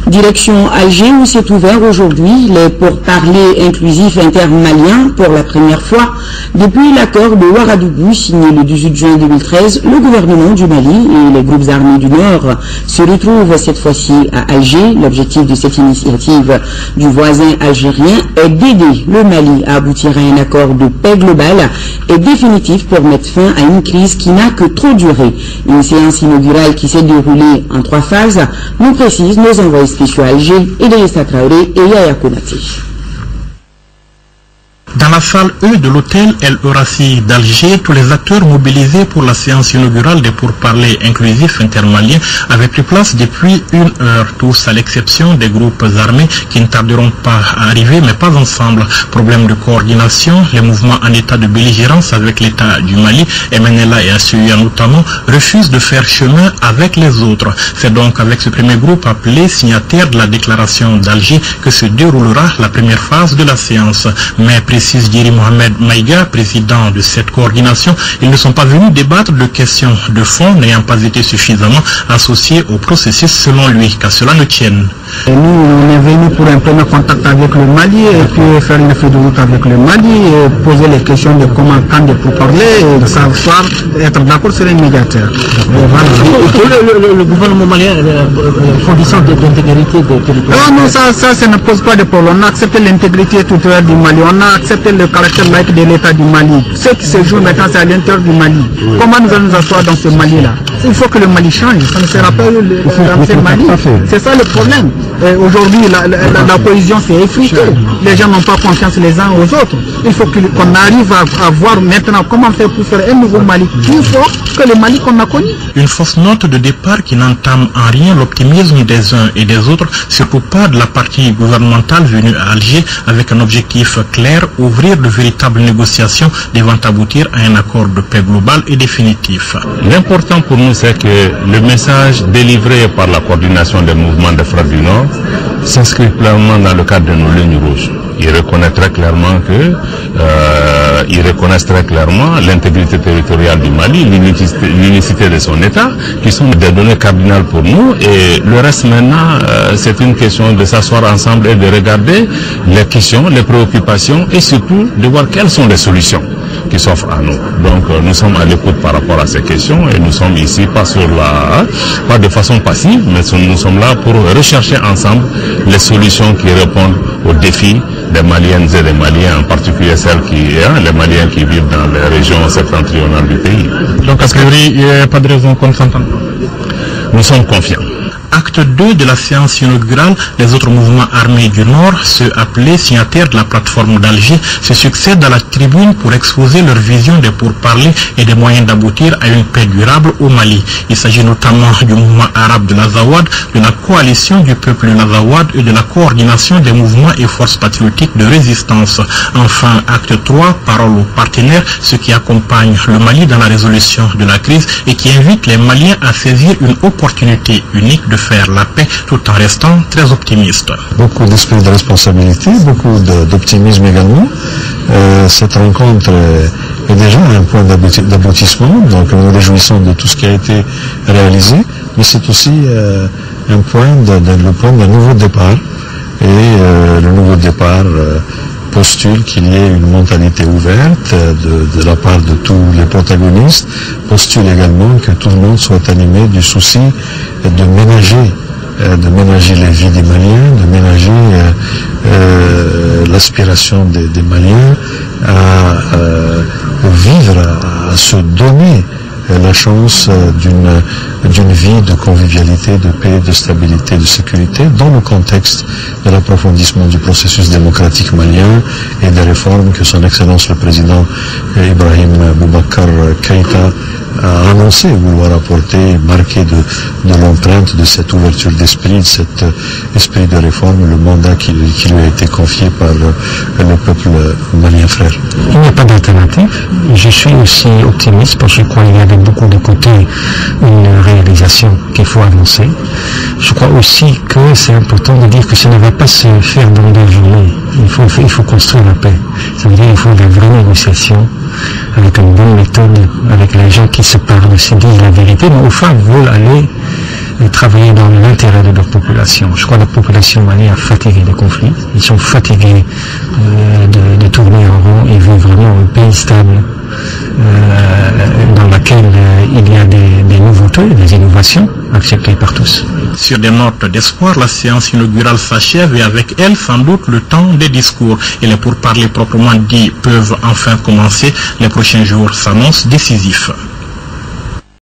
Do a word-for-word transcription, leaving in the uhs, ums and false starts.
Direction Alger où s'est ouvert aujourd'hui les pourparlers inclusifs intermaliens pour la première fois depuis l'accord de Ouagadougou signé le dix-huit juin deux mille treize. Le gouvernement du Mali et les groupes armés du Nord se retrouvent cette fois-ci à Alger. L'objectif de cette initiative du voisin algérien est d'aider le Mali à aboutir à un accord de paix global et définitif pour mettre fin à une crise qui n'a que trop duré. Une séance inaugurale qui s'est déroulée en trois phases, nous précisent nos envoyés spéciaux à Alger, Idrissa Traoré et Yaya Konati. Dans la salle E de l'hôtel El Horaci d'Alger, tous les acteurs mobilisés pour la séance inaugurale des pourparlers inclusifs intermaliens avaient pris place depuis une heure, tous à l'exception des groupes armés qui ne tarderont pas à arriver, mais pas ensemble. Problème de coordination, les mouvements en état de belligérance avec l'État du Mali, M N L A et A C U A notamment, refusent de faire chemin avec les autres. C'est donc avec ce premier groupe appelé signataire de la déclaration d'Alger que se déroulera la première phase de la séance. Mais précise Djeri Mohamed Maïga, président de cette coordination, ils ne sont pas venus débattre de questions de fond n'ayant pas été suffisamment associés au processus selon lui, qu'à cela ne tienne. Et nous, on est venus pour un premier contact avec le Mali et puis faire une feuille de route avec le Mali et poser les questions de comment quand de pourparler et de savoir être d'accord sur les médiateurs. Voilà. Le, le, le gouvernement malien, euh, condition d'intégrité de territoire. Non, non, ça, ça, ça ne pose pas de problème. On a accepté l'intégrité territoriale du Mali, on a accepté le caractère laïque de l'État du Mali. Ce qui se joue maintenant, c'est à l'intérieur du Mali. Oui. Comment nous allons nous asseoir dans ce Mali-là? Il faut que le Mali change, ça ne sera pas le, le, le Mali. C'est ça le problème. Aujourd'hui, la, la, la, la cohésion s'est effritée. Les gens n'ont pas confiance les uns aux autres. Il faut qu'on arrive à, à voir maintenant comment faire pour faire un nouveau Mali plus fort que le Mali qu'on a connu. Une fausse note de départ qui n'entame en rien l'optimisme des uns et des autres, surtout pas de la partie gouvernementale venue à Alger avec un objectif clair, ouvrir de véritables négociations devant aboutir à un accord de paix global et définitif. L'important pour nous, c'est que le message délivré par la coordination des mouvements des frères du Nord s'inscrit clairement dans le cadre de nos lignes rouges. Ils reconnaissent très clairement que, euh, ils reconnaissent très clairement l'intégrité territoriale du Mali, l'unicité de son État, qui sont des données cardinales pour nous. Et le reste maintenant, euh, c'est une question de s'asseoir ensemble et de regarder les questions, les préoccupations et surtout de voir quelles sont les solutions qui s'offrent à nous. Donc euh, nous sommes à l'écoute par rapport à ces questions et nous sommes ici pas sur la, hein, pas de façon passive, mais nous sommes là pour rechercher ensemble les solutions qui répondent aux défis des Maliennes et des Maliens, en particulier celles qui, hein, les Maliens qui vivent dans les régions septentrionales du pays. Donc à ce priori, il n'y a pas de raison qu'on s'entende. Nous sommes confiants. Acte deux de la séance inaugurale, les autres mouvements armés du Nord, ceux appelés signataires de la plateforme d'Alger, se succèdent à la tribune pour exposer leur vision des pourparlers et des moyens d'aboutir à une paix durable au Mali. Il s'agit notamment du mouvement arabe de l'Azawad, de la coalition du peuple de l'Azawad et de la coordination des mouvements et forces patriotiques de résistance. Enfin, acte trois, parole aux partenaires, ceux qui accompagnent le Mali dans la résolution de la crise et qui invitent les Maliens à saisir une opportunité unique de faire la paix tout en restant très optimiste. Beaucoup d'esprit de responsabilité, beaucoup d'optimisme également. Euh, cette rencontre est, est déjà un point d'aboutissement, donc nous nous réjouissons de tout ce qui a été réalisé, mais c'est aussi euh, un point de, de, le point d'un nouveau départ, et euh, le nouveau départ euh, postule qu'il y ait une mentalité ouverte de, de la part de tous les protagonistes, postule également que tout le monde soit animé du souci de ménager, de ménager les vies des Maliens, de ménager euh, euh, l'aspiration des, des Maliens à euh, vivre, à, à se donner la chance d'une d'une vie de convivialité, de paix, de stabilité, de sécurité dans le contexte de l'approfondissement du processus démocratique malien et des réformes que son Excellence le Président Ibrahim Boubacar Keïta a annoncé vouloir apporter, marquer de, de l'empreinte de cette ouverture d'esprit, de cet esprit de réforme, le mandat qui, qui lui a été confié par le, le peuple malien frère. Il n'y a pas d'alternative. Je suis aussi optimiste parce que je crois qu'il y a de beaucoup de côtés une réalisation qu'il faut avancer. Je crois aussi que c'est important de dire que ça ne va pas se faire dans deux journées. Il faut, il faut construire la paix. Ça veut dire qu'il faut des vraies négociations avec une bonne méthode, avec les gens qui se parlent, se disent la vérité, mais au fond veulent aller euh, travailler dans l'intérêt de leur population. Je crois que la population malienne a fatigué des conflits. Ils sont fatigués euh, de, de tourner en rond. Ils veulent vraiment un pays stable euh, dans lequel euh, il y a des, des nouveautés, des innovations acceptées par tous. Sur des notes d'espoir, la séance inaugurale s'achève et avec elle, sans doute, le temps des discours. Et les pourparlers proprement dits peuvent enfin commencer. Les prochains jours s'annoncent décisifs.